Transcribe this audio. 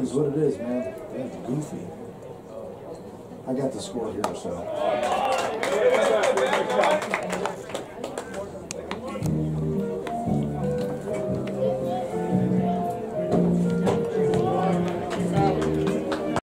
is what it is, man. That's goofy. I got the score here, so.